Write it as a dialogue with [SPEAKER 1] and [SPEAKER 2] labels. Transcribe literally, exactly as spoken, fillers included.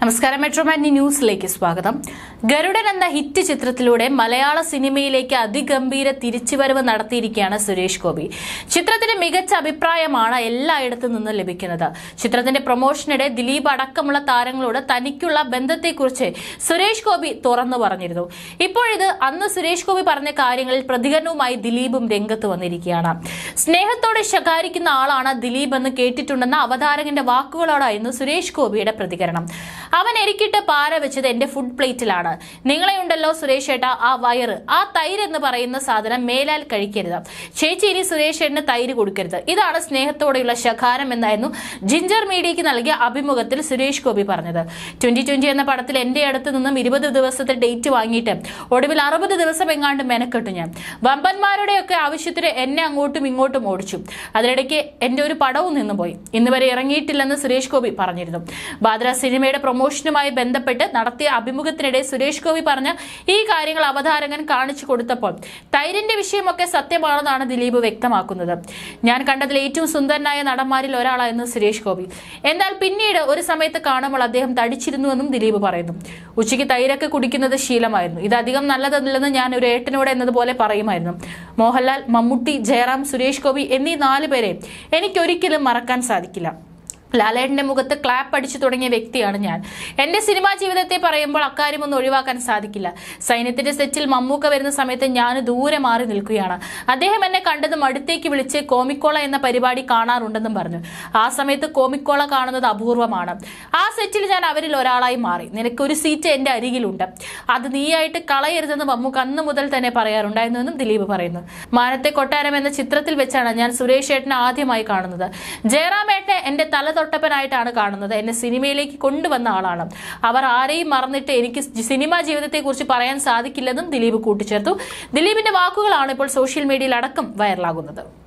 [SPEAKER 1] നമസ്കാരം മെട്രോമാറ്റി ന്യൂസിലേക്ക് സ്വാഗതം. ഗരുഡൻ എന്ന ഹിറ്റ് ചിത്രത്തിലൂടെ മലയാള സിനിമയിലേക്ക് അതിഗംഭീര തിരിച്ചുവരവ് നടത്തിയിരിക്കുകയാണ് സുരേഷ് ഗോപി. ചിത്രത്തിന് മികച്ച അഭിപ്രായമാണ് എല്ലായിടത്തു നിന്നും ലഭിക്കുന്നത്. ചിത്രത്തിന്റെ പ്രൊമോഷനിടെ ദിലീപ് അടക്കമുള്ള താരങ്ങളോട് തനിക്കുള്ള ബന്ധത്തെക്കുറിച്ച് സുരേഷ് ഗോപി തുറന്നു പറഞ്ഞിരുന്നു. ഇപ്പോഴിത് അന്ന് സുരേഷ് ഗോപി പറഞ്ഞ കാര്യങ്ങളിൽ പ്രതികരണവുമായി ദിലീപും രംഗത്ത് വന്നിരിക്കുകയാണ്. സ്നേഹത്തോടെ ശകാരിക്കുന്ന ആളാണ് ദിലീപ് എന്ന് കേട്ടിട്ടുണ്ടെന്ന അവതാരകന്റെ വാക്കുകളോടായിരുന്നു സുരേഷ് ഗോപിയുടെ പ്രതികരണം. അവൻ എനിക്കിട്ട് പാര വെച്ചത് എന്റെ ഫുഡ് പ്ലേറ്റിലാണ്. നിങ്ങളെ ഉണ്ടല്ലോ സുരേഷ് ഏട്ടാ, ആ വയറ്, ആ തൈര് എന്ന് പറയുന്ന സാധനം മേലാൽ കഴിക്കരുത്. ചേച്ചി ഇനി സുരേഷ് ഏട്ടന് തൈര് കൊടുക്കരുത്. ഇതാണ് സ്നേഹത്തോടെയുള്ള ശകാരം എന്നായിരുന്നു ജിഞ്ചർ മീഡിയയ്ക്ക് നൽകിയ അഭിമുഖത്തിൽ സുരേഷ് ഗോപി പറഞ്ഞത്. ട്വന്റി ട്വന്റി എന്ന പടത്തിൽ എന്റെ അടുത്ത് നിന്നും ഇരുപത് ദിവസത്തെ ഡേറ്റ് വാങ്ങിയിട്ട് ഒടുവിൽ അറുപത് ദിവസം എങ്ങാണ്ട് മെനക്കെട്ടു ഞാൻ. വമ്പന്മാരുടെയൊക്കെ ആവശ്യത്തിന് എന്നെ അങ്ങോട്ടും ഇങ്ങോട്ടും ഓടിച്ചു. അതിനിടയ്ക്ക് എന്റെ ഒരു പടവും നിന്നുപോയി. ഇന്ന് വരെ ഇറങ്ങിയിട്ടില്ലെന്ന് സുരേഷ് ഗോപി പറഞ്ഞിരുന്നു. ബാദ്ര സിനിമയുടെ പ്രൊമോഷനുമായി ബന്ധപ്പെട്ട് നടത്തിയ അഭിമുഖത്തിനിടെ സുരേഷ് ഗോപി പറഞ്ഞ ഈ കാര്യങ്ങൾ അവതാരകൻ കാണിച്ചു കൊടുത്തപ്പോൾ തൈരിന്റെ വിഷയമൊക്കെ സത്യമാണെന്നാണ് ദിലീപ് വ്യക്തമാക്കുന്നത്. ഞാൻ കണ്ടതിൽ ഏറ്റവും സുന്ദരനായ നടന്മാരിൽ ഒരാളായിരുന്നു സുരേഷ് ഗോപി. എന്നാൽ പിന്നീട് ഒരു സമയത്ത് കാണുമ്പോൾ അദ്ദേഹം തടിച്ചിരുന്നുവെന്നും ദിലീപ് പറയുന്നു. ഉച്ചയ്ക്ക് തൈരൊക്കെ കുടിക്കുന്നത് ശീലമായിരുന്നു. ഇത് അധികം നല്ലതല്ലെന്ന് ഞാൻ ഒരു ഏട്ടനോട് എന്നതുപോലെ പറയുമായിരുന്നു. മോഹൻലാൽ, മമ്മൂട്ടി, ജയറാം, സുരേഷ് ഗോപി എന്നീ നാല് പേരെ എനിക്കൊരിക്കലും മറക്കാൻ സാധിക്കില്ല. ലാലേട്ടന്റെ മുഖത്ത് ക്ലാപ്പ് അടിച്ചു തുടങ്ങിയ വ്യക്തിയാണ് ഞാൻ. എന്റെ സിനിമാ ജീവിതത്തെ പറയുമ്പോൾ അക്കാര്യമൊന്നും ഒഴിവാക്കാൻ സാധിക്കില്ല. സൈന്യത്തിന്റെ സെറ്റിൽ മമ്മൂക്ക വരുന്ന സമയത്ത് ഞാൻ ദൂരെ മാറി നിൽക്കുകയാണ്. അദ്ദേഹം എന്നെ കണ്ടതും അടുത്തേക്ക് വിളിച്ച് കോമിക്കോള എന്ന പരിപാടി കാണാറുണ്ടെന്നും പറഞ്ഞു. ആ സമയത്ത് കോമിക്കോള കാണുന്നത് അപൂർവമാണ്. ആ സെറ്റിൽ ഞാൻ അവരിൽ ഒരാളായി മാറി. നിനക്കൊരു സീറ്റ് എന്റെ അരികിലുണ്ട്, അത് നീയായിട്ട് കളയരുതെന്ന് മമ്മൂക്ക അന്ന് മുതൽ തന്നെ പറയാറുണ്ടായിരുന്നുവെന്നും ദിലീപ് പറയുന്നു. മാനത്തെ കൊട്ടാരം എന്ന ചിത്രത്തിൽ വെച്ചാണ് ഞാൻ സുരേഷ് ഏട്ടനെ ആദ്യമായി കാണുന്നത്. ജയറാം ഏട്ടനെ എന്റെ തല തൊട്ടപ്പനായിട്ടാണ് കാണുന്നത്. എന്നെ സിനിമയിലേക്ക് കൊണ്ടുവന്ന ആളാണ്. അവർ ആരെയും മറന്നിട്ട് എനിക്ക് സിനിമാ ജീവിതത്തെ കുറിച്ച് പറയാൻ സാധിക്കില്ലെന്നും ദിലീപ് കൂട്ടിച്ചേർത്തു. ദിലീപിന്റെ വാക്കുകളാണ് ഇപ്പോൾ സോഷ്യൽ മീഡിയയിൽ അടക്കം വൈറലാകുന്നത്.